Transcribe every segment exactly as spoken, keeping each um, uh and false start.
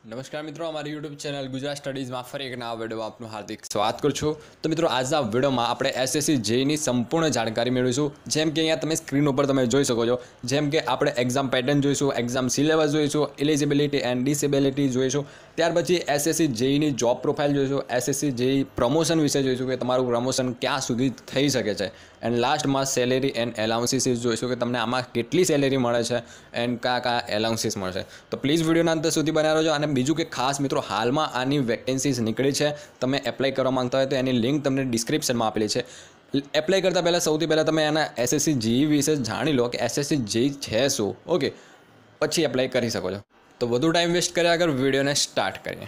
નમસ્કાર મિત્રો, અમારી યુટ્યુબ ચેનલ ગુજરાત સ્ટડીઝમાં ફરી એક નવા વિડીયોમાં આપનું હાર્દિક સ્વાગત કરું છું. તો મિત્રો, આજના વિડીયોમાં આપણે એસએસસી જેઈની સંપૂર્ણ જાણકારી મેળવીશું. જેમ કે અહીંયા તમે સ્ક્રીન ઉપર તમે જોઈ શકો છો, જેમ કે આપણે એક્ઝામ પેટર્ન જોઈશું, એક્ઝામ સિલેબસ જોઈશું, એલિજિબિલિટી એન્ડ ડિસેબિલિટી જોઈશું. ત્યાર પછી એસએસસી જેઈની જોબ પ્રોફાઇલ જોઈશું, એસએસસી જેઈ પ્રમોશન વિશે જોઈશું કે તમારું પ્રમોશન ક્યાં સુધી થઈ શકે છે. એન્ડ લાસ્ટમાં સેલેરી એન્ડ એલાઉન્સીસ જોઈશું કે તમને આમાં કેટલી સેલેરી મળે છે એન્ડ કયા કયા એલાઉન્સીસ મળશે. તો પ્લીઝ વિડીયોના અંત સુધી બન્યા રહેજો. અને બીજું કે ખાસ મિત્રો, હાલમાં આની વેકેન્સીઝ નીકળી છે, તમે એપ્લાય કરવા માંગતા હોય તો એની લિંક તમને ડિસ્ક્રિપ્શનમાં આપેલી છે. એપ્લાય કરતાં પહેલાં સૌથી પહેલાં તમે એના એસએસસી જેઈ વિશે જાણી લો કે એસએસસી જેઈ છે શું. ઓકે, પછી એપ્લાય કરી શકો છો. તો વધુ ટાઈમ વેસ્ટ કર્યા આગળ વિડીયોને સ્ટાર્ટ કરીએ.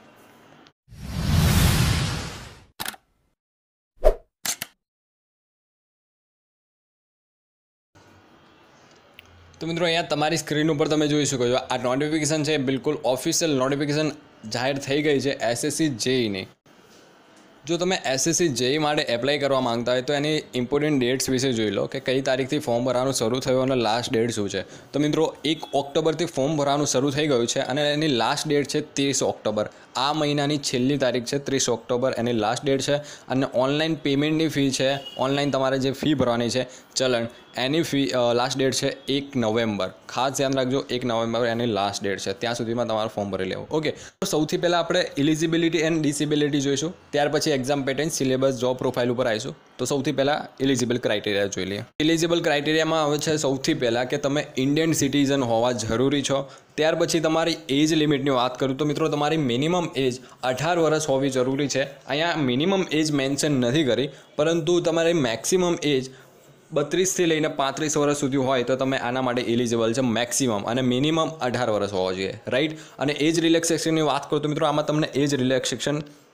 તો મિત્રો, અહીંયા તમારી સ્ક્રીન ઉપર તમે જોઈ શકો છો, આ નોટિફિકેશન છે, બિલકુલ ઓફિશિયલ નોટિફિકેશન જાહેર થઈ ગઈ છે એસએસસી જેઈની. જો તમે એસએસસી જેઈ માટે એપ્લાય કરવા માંગતા હોય તો એની ઇમ્પોર્ટન્ટ ડેટ્સ વિશે જોઈ લો કે કઈ તારીખથી ફોર્મ ભરવાનું શરૂ થયું અને લાસ્ટ ડેટ શું છે. તો મિત્રો, એક ઓક્ટોબરથી ફોર્મ ભરવાનું શરૂ થઈ ગયું છે અને એની લાસ્ટ ડેટ છે ત્રીસ ઓક્ટોબર. આ મહિનાની છેલ્લી તારીખ છે ત્રીસ ઓક્ટોબર, એની લાસ્ટ ડેટ છે. અને ઓનલાઈન પેમેન્ટની ફી છે, ઓનલાઈન તમારે જે ફી ભરવાની છે ચલણ, એની ફી લાસ્ટ ડેટ છે એક નવેમ્બર. ખાસ ધ્યાન રાખજો, એક નવેમ્બર એની લાસ્ટ ડેટ છે, ત્યાં સુધીમાં તમારે ફોર્મ ભરી લેવું. ઓકે, તો સૌથી પહેલાં આપણે એલિજિબિલિટી એન્ડ ડિસેબિલિટી જોઈશું, ત્યાર પછી exam pattern, syllabus, job profile ઉપર આવીશું. તો સૌથી પહેલાં એલિજિબલ ક્રાઇટેરિયા જોઈ લઈએ. એલિજિબલ ક્રાઇટેરિયામાં આવે છે સૌથી પહેલાં કે તમે ઇન્ડિયન સિટીઝન હોવા જરૂરી છો. ત્યાર પછી તમારી એજ લિમિટની વાત કરું તો મિત્રો, તમારી મિનિમમ એજ અઢાર વર્ષ હોવી જરૂરી છે. અહીંયા મિનિમમ એજ મેન્શન નથી કરી, પરંતુ તમારી મેક્સિમમ એજ બત્રીસથી લઈને પાંત્રીસ વર્ષ સુધી હોય તો તમે આના માટે એલિજિબલ છે મેક્સિમમ, અને મિનિમમ અઢાર વર્ષ હોવા જોઈએ, રાઈટ. અને એજ રિલેક્સેશનની વાત કરું તો મિત્રો, આમાં તમને એજ રિલેક્સેશન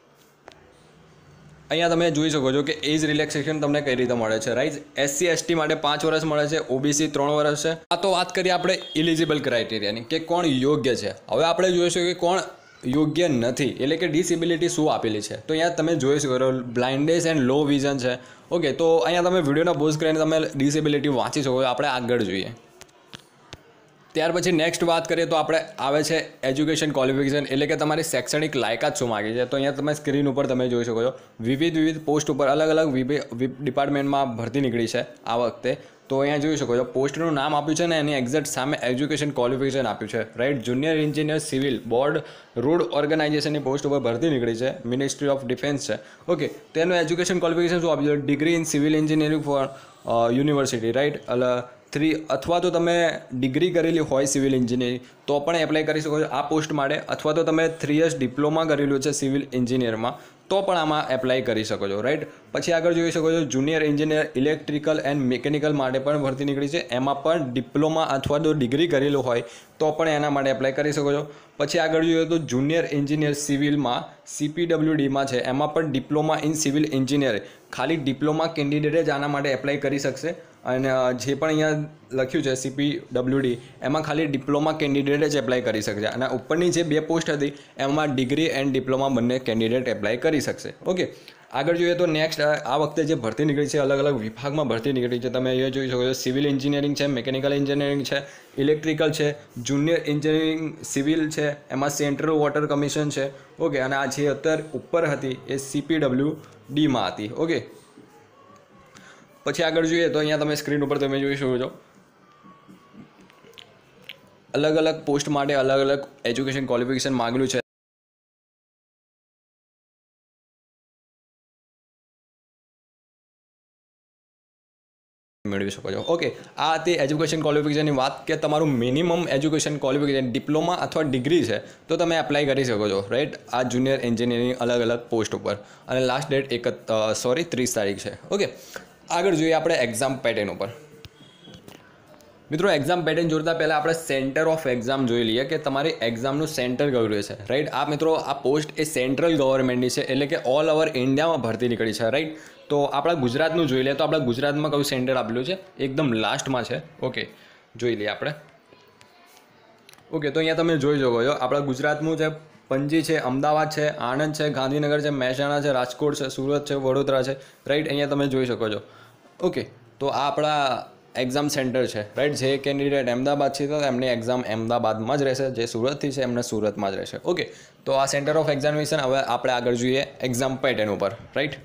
અહીંયા તમે જોઈ શકો છો કે એજ રિલેક્સેશન તમને કઈ રીતે મળે છે, રાઈટ. એસસી એસટી માટે પાંચ વર્ષ મળે છે, ઓબીસી ત્રણ વર્ષ છે. આ તો વાત કરીએ આપણે એલિજિબલ ક્રાઇટેરિયાની કે કોણ યોગ્ય છે. હવે આપણે જોઈશું કે કોણ યોગ્ય નથી, એટલે કે ડિસેબિલિટી શું આપેલી છે. તો અહીંયા તમે જોઈ શકો છો, બ્લાઇન્ડનેસ એન્ડ લો વિઝન છે. ઓકે, તો અહીંયા તમે વિડીયોના પોઝ કરીને તમે ડિસેબિલિટી વાંચી શકો છો. આપણે આગળ જોઈએ. ત્યાર પછી નેક્સ્ટ વાત કરીએ તો આપણે આવે છે એજ્યુકેશન ક્વોલિફિકેશન, એટલે કે તમારી શૈક્ષણિક લાયકાત શું માગી છે. તો અહીંયા તમે સ્ક્રીન ઉપર તમે જોઈ શકો છો, વિવિધ વિવિધ પોસ્ટ ઉપર અલગ અલગ ડિપાર્ટમેન્ટમાં ભરતી નીકળી છે આ વખતે. તો અહીંયા જોઈ શકો છો, પોસ્ટનું નામ આપ્યું છે ને એની એક્ઝેક્ટ સામે એજ્યુકેશન ક્વોલિફિકેશન આપ્યું છે, right. Junior engineer civil board road ઓર્ગેનાઇઝેશનની પોસ્ટ ઉપર ભરતી નીકળી છે, મિનિસ્ટ્રી ઓફ ડિફેન્સ છે. ઓકે, તેનું એજ્યુકેશન ક્વોલિફિકેશન શું આપ્યું છે? Degree in civil engineering for university, right. એટલે થ્રી અથવા તો તમે ડિગ્રી કરેલી હોય સિવિલ એન્જિનિયરિંગ તો પણ એપ્લાય કરી શકો છો આ પોસ્ટ માટે, અથવા તો તમે થ્રી યર્સ ડિપ્લોમા કરેલું છે સિવિલ એન્જિનિયરમાં તો પણ આમાં એપ્લાય કરી શકો છો, રાઈટ. પછી આગળ જોઈ શકો છો, junior engineer electrical and mechanical માટે પણ ભરતી નીકળી છે, એમાં પણ ડિપ્લોમા અથવા તો ડિગ્રી કરેલું હોય તો પણ એના માટે એપ્લાય કરી શકો છો. પછી આગળ જોઈએ તો જુનિયર એન્જિનિયર સિવિલમાં સીપીડબ્લ્યુડીમાં છે, એમાં પણ ડિપ્લોમા ઇન સિવિલ એન્જિનિયર, ખાલી ડિપ્લોમા કેન્ડિડેટ જ આના માટે એપ્લાય કરી શકશે. અને જે પણ અહીંયા લખ્યું છે સીપીડબ્લ્યુડી, એમાં ખાલી ડિપ્લોમા કેન્ડિડેટ જ એપ્લાય કરી શકશે. અને ઉપરની જે બે પોસ્ટ હતી એમાં ડિગ્રી એન્ડ ડિપ્લોમા બંને કેન્ડિડેટ એપ્લાય કરી શકશે. ઓકે, આગળ જોઈએ તો નેક્સ્ટ આ વખતે જે ભરતી નીકળી છે, અલગ અલગ વિભાગમાં ભરતી નીકળી છે. તમે અહીંયા જોઈ શકો છો, સિવિલ એન્જિનિયરિંગ છે, મિકેનિકલ એન્જિનિયરિંગ છે, ઇલેક્ટ્રિકલ છે, જુનિયર એન્જિનિયરિંગ સિવિલ છે, એમાં સેન્ટ્રલ વોટર કમિશન છે. ઓકે, અને આ જે અત્યારે ઉપર હતી એ સીપીડબ્લ્યુડીમાં હતી. ઓકે, પછી આગળ જોઈએ તો અહીંયા તમે સ્ક્રીન ઉપર તમે જોઈ શકો છો, અલગ અલગ પોસ્ટ માટે અલગ અલગ એજ્યુકેશન ક્વોલિફિકેશન માંગેલું છે. મેળવી શકો છો. ઓકે, આ હતી એજ્યુકેશન ક્વોલિફિકેશનની વાત કે તમારું મિનિમમ એજ્યુકેશન ક્વોલિફિકેશન ડિપ્લોમા અથવા ડિગ્રી છે તો તમે એપ્લાય કરી શકો છો, રાઈટ. આ જુનિયર એન્જિનિયરિંગ અલગ અલગ પોસ્ટ ઉપર, અને લાસ્ટ ડેટ એક સોરી ત્રીસ તારીખ છે. ઓકે, આગળ જોઈએ આપણે એક્ઝામ પેટર્ન ઉપર. મિત્રો, એક્ઝામ પેટર્ન જોડતા પહેલાં આપણે સેન્ટર ઓફ એક્ઝામ જોઈ લઈએ કે તમારી એક્ઝામનું સેન્ટર કયું રહેશે, રાઈટ. આ મિત્રો, આ પોસ્ટ એ સેન્ટ્રલ ગવર્મેન્ટની છે, એટલે કે ઓલ ઓવર ઇન્ડિયામાં ભરતી નીકળી છે, રાઈટ. તો આપણા ગુજરાતનું જોઈ લઈએ તો આપણા ગુજરાતમાં કયું સેન્ટર આપેલું છે, એકદમ લાસ્ટમાં છે. ઓકે, જોઈ લઈએ આપણે. ઓકે, તો અહીંયા તમે જોઈ શકો છો, આપણા ગુજરાતનું છે પંજી છે, અમદાવાદ છે, આણંદ છે, ગાંધીનગર છે, મહેસાણા છે, રાજકોટ છે, સુરત છે, વડોદરા છે, રાઈટ. અહીંયા તમે જોઈ શકો છો. ઓકે, તો આ આપણા એક્ઝામ સેન્ટર છે, રાઈટ. જે કેન્ડિડેટ અમદાવાદ છે તો એમની એક્ઝામ અમદાવાદમાં જ રહેશે, જે સુરતથી છે એમને સુરતમાં જ રહેશે. ઓકે, તો આ સેન્ટર ઓફ એક્ઝામિનેશન. હવે આપણે આગળ જોઈએ એક્ઝામ પેટર્ન ઉપર, રાઈટ.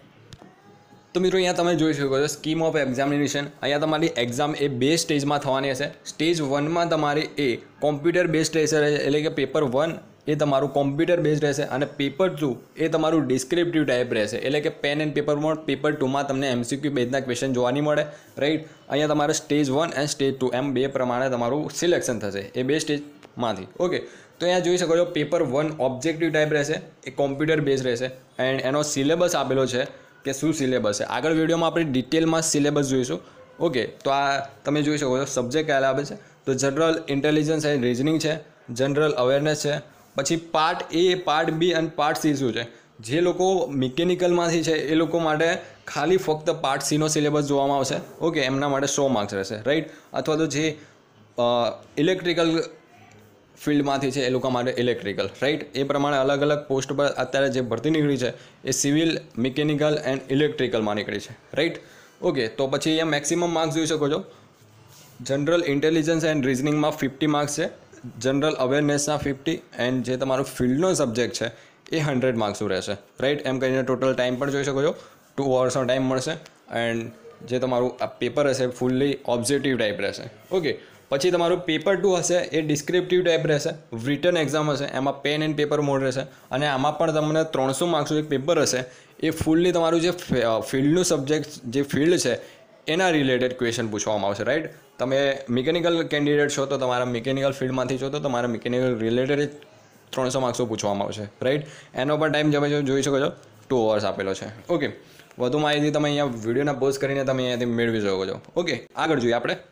તો મિત્રો અહીંયા તમે જોઈ શકો છો સ્કીમ ઓફ એક્ઝામિનેશન. અહીંયા તમારી એક્ઝામ એ બે સ્ટેજમાં થવાની હશે. સ્ટેજ વનમાં તમારી એ કોમ્પ્યુટર બેઝડ રહેશે, એટલે કે પેપર વન એ તમારું કોમ્પ્યુટર બેઝડ રહેશે અને પેપર ટુ એ તમારું ડિસ્ક્રિપ્ટિવ ટાઈપ રહેશે, એટલે કે pen and paper mode. Paper ટુમાં તમને એમસીક્યુ બેઝના ક્વેશ્ચન જોવા નહીં મળે, રાઈટ. અહીંયા તમારે stage one and stage two એમ બે પ્રમાણે તમારું સિલેક્શન થશે એ બે સ્ટેજમાંથી. ઓકે, તો અહીંયા જોઈ શકો છો પેપર વન ઓબ્જેક્ટિવ ટાઈપ રહેશે, એ કોમ્પ્યુટર બેઝ રહેશે એન્ડ એનો સિલેબસ આપેલો છે કે શું સિલેબસ છે. આગળ વિડીયોમાં આપણે ડિટેલમાં સિલેબસ જોઈશું. ઓકે, તો આ તમે જોઈ શકો છો સબ્જેક્ટ કયા આપે છે. તો જનરલ ઇન્ટેલિજન્સ એન્ડ રિઝનિંગ છે, જનરલ અવેરનેસ છે, પછી પાર્ટ એ, પાર્ટ બી અને પાર્ટ સી શું છે. જે લોકો મિકેનિકલમાંથી છે એ લોકો માટે ખાલી ફક્ત પાર્ટ સીનો સિલેબસ જોવામાં આવશે. ઓકે, એમના માટે સો માર્ક્સ રહેશે, રાઈટ. અથવા તો જે ઇલેક્ટ્રિકલ ફિલ્ડમાંથી છે એ લોકો માટે ઇલેક્ટ્રિકલ, રાઈટ. એ પ્રમાણે અલગ અલગ પોસ્ટ પર અત્યારે જે ભરતી નીકળી છે એ સિવિલ, મિકેનિકલ એન્ડ ઇલેક્ટ્રિકલમાં નીકળી છે, રાઈટ. ઓકે, તો પછી અહીંયા મેક્સિમમ માર્ક્સ જોઈ શકો છો. જનરલ ઇન્ટેલિજન્સ એન્ડ રિઝનિંગમાં ફિફ્ટી માર્ક્સ છે, જનરલ અવેરનેસના ફિફ્ટી એન્ડ જે તમારો ફિલ્ડનો સબ્જેક્ટ છે એ હંડ્રેડ માર્ક્સનું રહેશે, રાઈટ. એમ કરીને ટોટલ ટાઈમ પણ જોઈ શકો છો, ટુ અવર્સનો ટાઈમ મળશે એન્ડ જે તમારું આ પેપર હશે ફૂલ્લી ઓબ્જેક્ટિવ ટાઈપ રહેશે. ઓકે, પછી તમારું પેપર ટુ હશે એ ડિસ્ક્રિપ્ટિવ ટાઈપ રહેશે, રિટન એક્ઝામ હશે, એમાં પેન એન્ડ પેપર મોડ રહેશે અને આમાં પણ તમને ત્રણસો માર્ક્સનું એક પેપર હશે. એ ફૂલ્લી તમારું જે ફિલ્ડનું સબ્જેક્ટ જે ફિલ્ડ છે એના રિલેટેડ ક્વેશ્ચન પૂછવામાં આવશે, રાઈટ. તમે મિકેનિકલ કેન્ડિડેટ છો તો તમારા મિકેનિકલ ફિલ્ડમાંથી છો તો તમારા મિકેનિકલ રિલેટેડ ત્રણસો માર્ક્સો પૂછવામાં આવશે, રાઈટ. એનો પણ ટાઈમ તમે જોઈ શકો છો ટુ અવર્સ આપેલો છે. ઓકે, વધુ માહિતી તમે અહીંયા વિડીયોના પોઝ કરીને તમે અહીંયાથી મેળવી શકો છો. ઓકે, આગળ જોઈએ આપણે.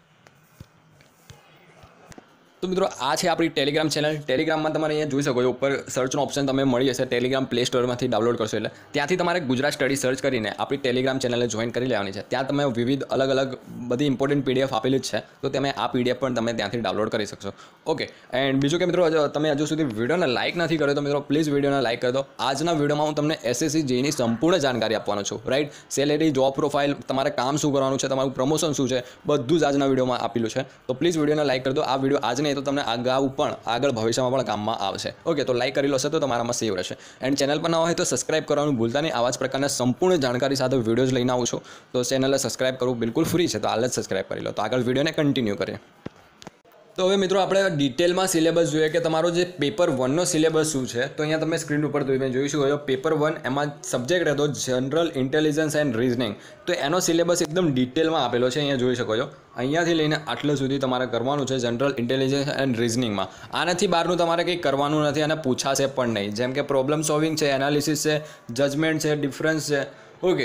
તો મિત્રો આ છે આપણી ટેલિગ્રામ ચેનલ. ટેલિગ્રામમાં તમારે અહીંયા જોઈ શકો છો ઉપર સર્ચનો ઓપ્શન તમે મળી હશે. ટેલિગ્રામ પ્લે સ્ટોરમાંથી ડાઉનલોડ કરશો એટલે ત્યાંથી તમારે ગુજરાત સ્ટડી સર્ચ કરીને આપણી ટેલિગ્રામ ચેનલને જોઈન કરી લેવાની છે. ત્યાં તમે વિવિધ અલગ અલગ બધી ઇમ્પોર્ટન્ટ પીડીએફ આપેલી જ છે, તો તમે આ પીડીએફ પણ તમે ત્યાંથી ડાઉનલોડ કરી શકશો. ઓકે, એન્ડ બીજું કે મિત્રો તમે હજુ સુધી વિડીયોને લાઇક નથી કર્યો તો મિત્રો પ્લીઝ વિડીયોને લાઇક કરી દો. આજના વિડીયોમાં હું તમને એસએસસી જેઈની સંપૂર્ણ જાણકારી આપવાનો છું, રાઈટ. સેલેરી, જોબ પ્રોફાઇલ, તમારે કામ શું કરવાનું છે, તમારું પ્રમોશન શું છે, બધું જ આજના વિડીયોમાં આપેલું છે. તો પ્લીઝ વિડીયોને લાઇક કરી દો. આ વિડીયો આજને તો તમને અગાઉ પણ આગળ ભવિષ્યમાં પણ કામમાં આવશે. ઓકે, તો લાઈક કરી લો તો તમારામાં સેવ રહેશે. એન્ડ ચેનલ પર ન હોય તો સબસ્ક્રાઇબ કરવાનું ભૂલતા નહીં. આવા જ પ્રકારના સંપૂર્ણ જાણકારી સાથે વિડીયોઝ લઈને આવું છું, તો ચેનલને સબસ્ક્રાઇબ કરવું બિલકુલ ફ્રી છે, તો હાલ જ સબસ્ક્રાઇબ કરી લો. તો આગળ વિડીયોને કન્ટિન્યુ કરીએ. તો હવે મિત્રો આપણે ડિટેલમાં સિલેબસ જોઈએ કે તમારો જે પેપર વનનો સિલેબસ શું છે. તો અહીંયા તમે સ્ક્રીન ઉપર તમે જોઈશું હોય પેપર વન એમાં સબ્જેક્ટ રહેતો જનરલ ઇન્ટેલિજન્સ એન્ડ રિઝનિંગ. તો એનો સિલેબસ એકદમ ડિટેલમાં આપેલો છે, અહીંયા જોઈ શકો છો. અહીંયાથી લઈને આટલા સુધી તમારે કરવાનું છે જનરલ ઇન્ટેલિજન્સ એન્ડ રિઝનિંગમાં. આનાથી બહારનું તમારે કંઈ કરવાનું નથી અને પૂછાશે પણ નહીં. જેમ કે પ્રોબ્લેમ સોલ્વિંગ છે, એનાલિસિસ છે, જજમેન્ટ છે, ડિફરન્સ છે. ઓકે,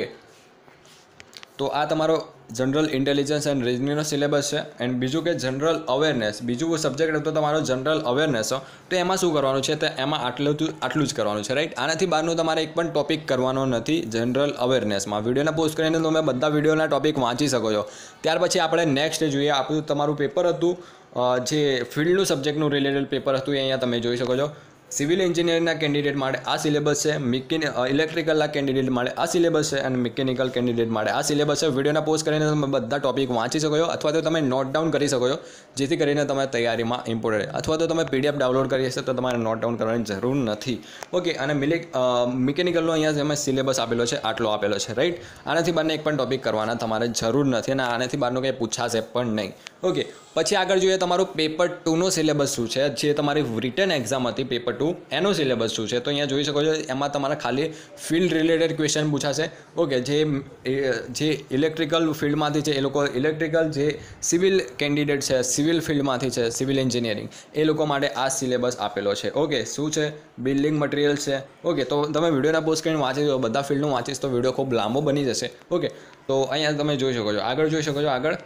તો આ તમારો જનરલ ઇન્ટેલિજન્સ એન્ડ રિઝનિંગનો સિલેબસ છે. એન્ડ બીજું કે જનરલ અવેરનેસ, બીજું સબ્જેક્ટ હતો તમારો જનરલ અવેરનેસ. તો એમાં શું કરવાનું છે તો એમાં આટલું આટલું જ કરવાનું છે, રાઈટ. આનાથી બહારનું તમારે એક પણ ટોપિક કરવાનો નથી જનરલ અવેરનેસમાં. વિડીયોને પોસ્ટ કરીને તમે બધા વિડીયોના ટોપિક વાંચી શકો છો. ત્યાર પછી આપણે નેક્સ્ટ જોઈએ. આપણું તમારું પેપર હતું જે ફિલ્ડનું સબ્જેક્ટનું રિલેટેડ પેપર હતું, એ અહીંયા તમે જોઈ શકો છો. સિવિલ એન્જિનિયરિંગના કેન્ડિડેટ માટે આ સિલેબસ છે, મિકેનિ ઇલેક્ટ્રિકલના કેન્ડિડેટ માટે આ સિલેબસ છે અને મિકેનિકલ કેન્ડિડેટ માટે આ સિલેબસ છે. વિડીયોના પોસ્ટ કરીને તમે બધા ટોપિક વાંચી શકો છો અથવા તો તમે નોટ ડાઉન કરી શકો છો, જેથી કરીને તમે તૈયારીમાં ઇમ્પોર્ટન્ટ. અથવા તો તમે પીડીએફ ડાઉનલોડ કરી હશે તો તમારે નોટ ડાઉન કરવાની જરૂર નથી. ઓકે, અને મિલિક મિકેનિકલનો અહીંયા જેમાં સિલેબસ આપેલો છે આટલો આપેલો છે, રાઈટ. આનાથી બહારને એક પણ ટોપિક કરવાના તમારે જરૂર નથી અને આનાથી બહારનું કંઈ પૂછાશે પણ નહીં. ઓકે, પછી આગળ જોઈએ તમારું પેપર ટુનો સિલેબસ શું છે, જે તમારી રિટન એક્ઝામ હતી પેપર ટુ એનો સિલેબસ શું છે. તો અહીંયા જોઈ શકો છો એમાં તમારા ખાલી ફિલ્ડ રિલેટેડ ક્વેશ્ચન પૂછાશે. ઓકે, જે જે ઇલેક્ટ્રિકલ ફિલ્ડમાંથી છે એ લોકો ઇલેક્ટ્રિકલ, જે સિવિલ કેન્ડિડેટ છે સિવિલ ફિલ્ડમાંથી છે સિવિલ એન્જિનિયરિંગ, એ લોકો માટે આ સિલેબસ આપેલો છે. ઓકે, શું છે બિલ્ડિંગ મટીરિયલ છે. ઓકે, તો તમે વિડીયોના પોસ્ટ કરીને વાંચી દો, બધા ફિલ્ડનું વાંચીશ તો વિડીયો ખૂબ લાંબો બની જશે. ઓકે, તો અહીંયા તમે જોઈ શકો છો. આગળ જોઈ શકો છો. આગળ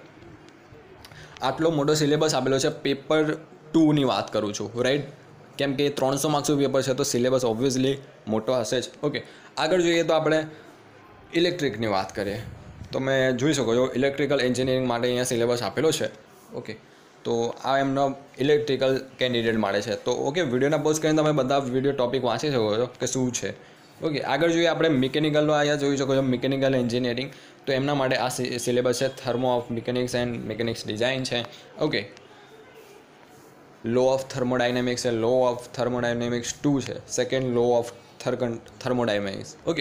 આટલો મોટો સિલેબસ આપેલો છે. પેપર ટુની વાત કરું છું, રાઈટ. કેમ કે ત્રણસો માર્ક્સનું પેપર છે તો સિલેબસ ઓબ્વિયસલી મોટો હશે જ. ઓકે, આગળ જોઈએ તો આપણે ઇલેક્ટ્રિકની વાત કરીએ. તો મેં જોઈ શકો છો ઇલેક્ટ્રિકલ એન્જિનિયરિંગ માટે અહીંયા સિલેબસ આપેલો છે. ઓકે, તો આ એમનો ઇલેક્ટ્રિકલ કેન્ડિડેટ માટે છે. તો ઓકે, વિડીયોના પોઝ કરીને તમે બધા વિડીયો ટોપિક વાંચી શકો છો કે શું છે. ઓકે, આગળ જોઈએ આપણે મિકેનિકલનો. અહીંયા જોઈ શકો છો મિકેનિકલ એન્જિનિયરિંગ. તો એમના માટે આ સિલેબસ છે. Thermo of mechanics and mechanics design છે. ઓકે, લો ઓફ થર્મોડાયનેમિક્સ છે, લો ઓફ થર્મોડાયનેમિક્સ ટુ છે, second law of thermodynamics. Okay,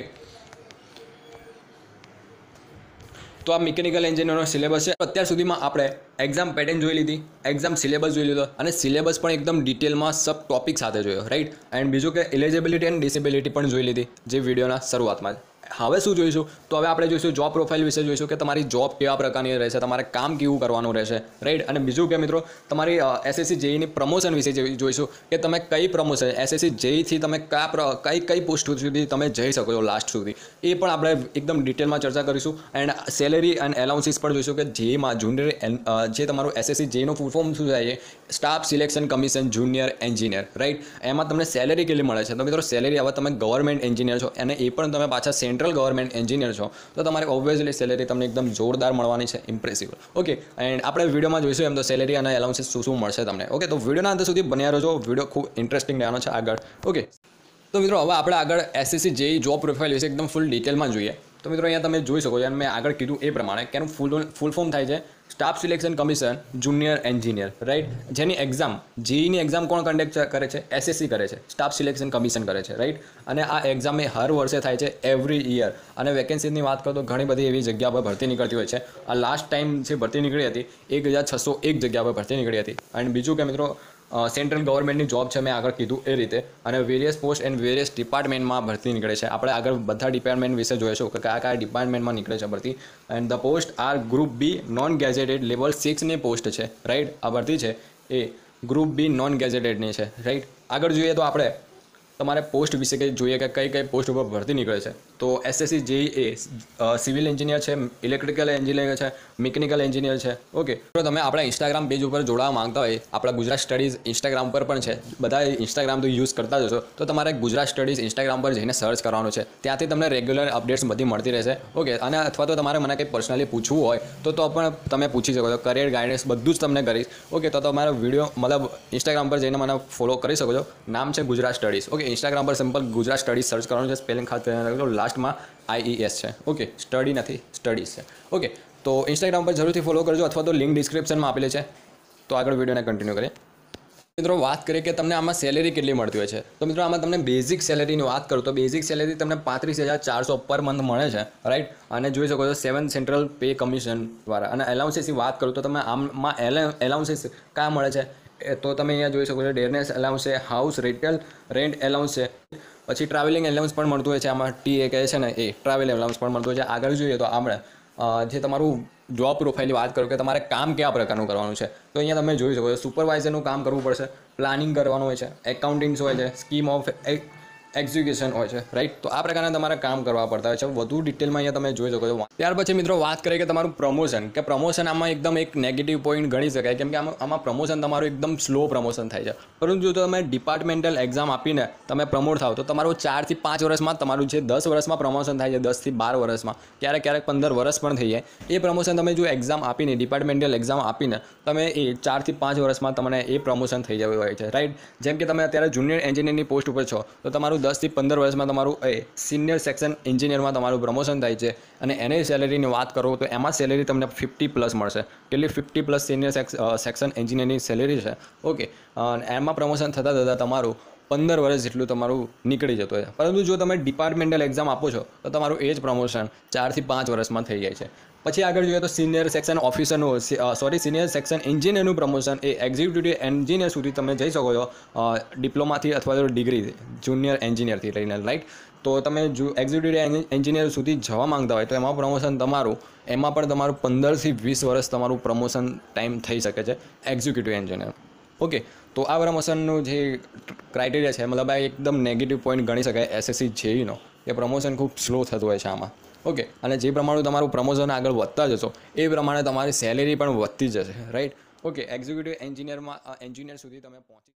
તો આ મિકેનિકલ એન્જિનિયરનો સિલેબસ છે. અત્યાર સુધીમાં આપણે એક્ઝામ પેટર્ન જોઈ લીધી, એક્ઝામ સિલેબસ જોઈ લીધો અને સિલેબસ પણ એકદમ ડિટેલમાં સબ ટોપિક સાથે જોયો, રાઈટ. એન્ડ બીજું કે એલિજિબિલિટી એન્ડ ડિસેબિલિટી પણ જોઈ લીધી જે વિડીયોના શરૂઆતમાં જ. હવે શું જોઈશું? તો હવે આપણે જોઈશું જોબ પ્રોફાઇલ વિશે જોઈશું કે તમારી જોબ કેવા પ્રકારની રહેશે, તમારે કામ કેવું કરવાનું રહેશે, રાઈટ. અને બીજું કે મિત્રો તમારી એસએસસી જેઈની પ્રમોશન વિશે જોઈશું કે તમે કઈ પ્રમોશન એસએસસી જેઈથી તમે કયા કઈ કઈ પોસ્ટ સુધી તમે જઈ શકો છો લાસ્ટ સુધી, એ પણ આપણે એકદમ ડિટેલમાં ચર્ચા કરીશું. એન્ડ સેલેરી એન્ડ એલાઉન્સીસ પણ જોઈશું કે જેઈમાં જુનિયર જે તમારું એસએસસી જેઈનું ફૂલ ફોર્મ શું થાય છે, staff selection commission junior engineer, right. એમાં તમને સેલેરી કેટલી મળે છે? તો મિત્રો સેલેરી હવે તમે ગવર્મેન્ટ એન્જિનિયર છો અને એ પણ તમે પાછા સેન્ટ્રલ ગવર્મેન્ટ એન્જિનિયર છો તો તમારે ઓબ્વિયસલી સેલેરી તમને એકદમ જોરદાર મળવાની છે, ઇમ્પ્રેસિવ. ઓકે, એન્ડ આપણે વિડીયોમાં જોઈશું એમ તો સેલેરી અને એલાઉન્સીસ શું શું મળશે તમને. ઓકે, તો વિડીયોના અંત સુધી બન્યા રહેજો, વિડીયો ખૂબ ઇન્ટરેસ્ટિંગ રહેવાનો છે આગળ. ઓકે, તો મિત્રો હવે આપણે આગળ એસએસસી જેઈ જોબ પ્રોફાઇલ વિશે એકદમ ફૂલ ડિટેલમાં જોઈએ. તો મિત્રો અહીંયા તમે જોઈ શકો છો અને મેં આગળ કીધું એ પ્રમાણે કે એનું ફૂલ ફૂલ ફોર્મ થાય છે staff selection commission junior engineer, right. જેની એક્ઝામ જેઈની એક્ઝામ કોણ કન્ડક્ટ કરે છે? એસએસસી કરે છે, સ્ટાફ સિલેક્શન કમિશન કરે છે, રાઈટ. અને આ એક્ઝામ એ હર વર્ષે થાય છે, એવરી યર. અને વેકેન્સીની વાત કરું તો ઘણી બધી એવી જગ્યા પર ભરતી નીકળતી હોય છે. આ લાસ્ટ ટાઈમ જે ભરતી નીકળી હતી એક હજાર છસો એક જગ્યા પર ભરતી નીકળી હતી. અને બીજું કે મિત્રો સેન્ટ્રલ ગવર્મેન્ટની જોબ છે, મેં આગળ કીધું એ રીતે. અને વેરિયસ પોસ્ટ એન્ડ વેરિયસ ડિપાર્ટમેન્ટમાં ભરતી નીકળે છે. આપણે આગળ બધા ડિપાર્ટમેન્ટ વિશે જોઈશું કે કયા કયા ડિપાર્ટમેન્ટમાં નીકળે છે ભરતી. And the post are group B non gazetted level સિક્સની પોસ્ટ છે, રાઈટ. આ ભરતી છે એ ગ્રુપ બી નોન ગેઝેટેડની છે, રાઈટ. આગળ જોઈએ તો આપણે તમારે પોસ્ટ વિશે કંઈ જોઈએ કે કઈ કઈ પોસ્ટ ઉપર ભરતી નીકળે છે. તો એસએસસી જેઈ એ સિવિલ એન્જિનિયર છે, ઇલેક્ટ્રિકલ એન્જિનિયર છે, મિકેનિકલ એન્જિનિયર છે. ઓકે, તો તમે આપણા ઇન્સ્ટાગ્રામ પેજ ઉપર જોડાવા માંગતા હોય, આપણા ગુજરાત સ્ટડીઝ ઇન્સ્ટાગ્રામ પર પણ છે, બધા ઇન્સ્ટાગ્રામ તો યુઝ કરતા જ હશો, તો તમારે ગુજરાત સ્ટડીઝ ઇન્સ્ટાગ્રામ પર જઈને સર્ચ કરવાનું છે. ત્યાંથી તમને રેગ્યુલર અપડેટ્સ બધી મળતી રહેશે. ઓકે, અને અથવા તો તમારે મને કંઈ પર્સનલી પૂછવું હોય તો તો પણ તમે પૂછી શકો છો. કરિયર ગાઈડન્સ બધું જ તમને કરીશ. ઓકે, તો તમારો વિડીયો મતલબ ઇન્સ્ટાગ્રામ પર જઈને મને ફોલો કરી શકો છો. નામ છે ગુજરાત સ્ટડીઝ. ઓકે, ઇન્સ્ટાગ્રામ પર સિમ્પલ ગુજરાત સ્ટડીઝ સર્ચ કરવાનું છે. સ્પેલિંગ ખાસ ધ્યાન રાખજો, લાસ્ટમાં આઈઈએસ છે. ઓકે, સ્ટડી નથી, સ્ટડીઝ છે. ઓકે, તો ઇન્સ્ટાગ્રામ પર જરૂરથી ફોલો કરજો અથવા તો લિંક ડિસ્ક્રિપ્શનમાં આપેલી છે. તો આગળ વિડીયોને કન્ટિન્યુ કરીએ. મિત્રો વાત કરીએ કે તમને આમાં સેલેરી કેટલી મળતી હોય છે. તો મિત્રો આમાં તમને બેઝિક સેલેરીની વાત કરું તો બેઝિક સેલેરી તમને પાંત્રીસ હજાર ચારસો પર મંથ મળે છે, રાઈટ. અને જોઈ શકો છો સેવન સેન્ટ્રલ પે કમિશન દ્વારા. અને એલાઉન્સીસની વાત કરું તો તમે આમાં એલાઉન્સીસ કયા મળે છે તો તમે અહીંયા જોઈ શકો છો ડેરનેસ એલાઉન્સ છે, હાઉસ રેન્ટલ રેન્ટ એલાઉન્સ છે, પછી ટ્રાવેલિંગ એલાઉન્સ પણ મળતું હોય છે. આમાં ટી એ કહે છે ને એ ટ્રાવેલ એલાઉન્સ પણ મળતું હોય છે. આગળ જોઈએ તો આપણે જે તમારું જોબ પ્રોફાઇલની વાત કરું કે તમારે કામ કયા પ્રકારનું કરવાનું છે તો અહીંયા તમે જોઈ શકો છો સુપરવાઇઝરનું કામ કરવું પડશે, પ્લાનિંગ કરવાનું હોય છે, એકાઉન્ટિંગ્સ હોય છે, સ્કીમ ઓફ એક્ઝિક્યુશન હોય છે, રાઈટ. તો આ પ્રકારના તમારે કામ કરવા પડતા હોય છે. વધુ ડિટેલમાં અહીંયા તમે જોઈ શકો છો. ત્યાર પછી મિત્રો વાત કરીએ કે તમારું પ્રમોશન કે પ્રમોશન આમાં એકદમ એક નેગેટિવ પોઈન્ટ ગણી શકાય કેમ કે આમાં આમાં પ્રમોશન તમારું એકદમ સ્લો પ્રમોશન થાય છે. પરંતુ જો તમે ડિપાર્ટમેન્ટલ એક્ઝામ આપીને તમે પ્રમોટ થાવ તો તમારું ચારથી પાંચ વર્ષમાં તમારું જે દસ વર્ષમાં પ્રમોશન થાય છે, દસથી બાર વર્ષમાં, ક્યારેક ક્યારેક પંદર વર્ષ પણ થઈ જાય. એ પ્રમોશન તમે જો એક્ઝામ આપીને ડિપાર્ટમેન્ટલ એક્ઝામ આપીને તમે એ ચારથી પાંચ વર્ષમાં તમને એ પ્રમોશન થઈ જવું હોય છે, રાઈટ. જેમ કે તમે અત્યારે જુનિયર એન્જિનિયરની પોસ્ટ ઉપર છો તો તમારું દસથી પંદર વર્ષમાં તમારું એ સિનિયર સેક્શન એન્જિનિયરમાં તમારું પ્રમોશન થાય છે. અને એની સેલેરીની વાત કરો તો એમાં સેલેરી તમને ફિફ્ટી પ્લસ મળશે. કેટલી? ફિફ્ટી પ્લસ સિનિયર સેક્શન એન્જિનિયરની સેલેરી છે. ઓકે, એમાં પ્રમોશન થતાં થતાં તમારું પંદર વર્ષ જેટલું તમારું નીકળી જતું હોય. પરંતુ જો તમે ડિપાર્ટમેન્ટલ એક્ઝામ આપો છો તો તમારું એ જ પ્રમોશન ચારથી પાંચ વર્ષમાં થઈ જાય છે. પછી આગળ જોઈએ તો સિનિયર સેક્શન ઓફિસરનું સોરી સિનિયર સેક્શન એન્જિનિયરનું પ્રમોશન એ એક્ઝિક્યુટિવ એન્જિનિયર સુધી તમે જઈ શકો છો ડિપ્લોમાથી અથવા તો ડિગ્રી જુનિયર એન્જિનિયરથી લઈને, રાઈટ. તો તમે જો એક્ઝિક્યુટિવ એન્જિનિયર સુધી જવા માંગતા હોય તો એમાં પ્રમોશન તમારું એમાં પણ તમારું પંદરથી વીસ વર્ષ તમારું પ્રમોશન ટાઈમ થઈ શકે છે એક્ઝિક્યુટિવ એન્જિનિયર. ઓકે, તો આ પ્રમોશનનું જે ક્રાઇટેરિયા છે મતલબ આ એકદમ નેગેટિવ પોઈન્ટ ગણી શકાય એસએસસી જેઈનો કે પ્રમોશન ખૂબ સ્લો થતું હોય છે આમાં. ઓકે, અને જે પ્રમાણે તમારું પ્રમોશન આગળ વધતા જશો એ પ્રમાણે તમારી સેલેરી પણ વધતી જશે, રાઈટ. ઓકે, એક્ઝિક્યુટિવ એન્જિનિયરમાં એન્જિનિયર સુધી તમે પહોંચી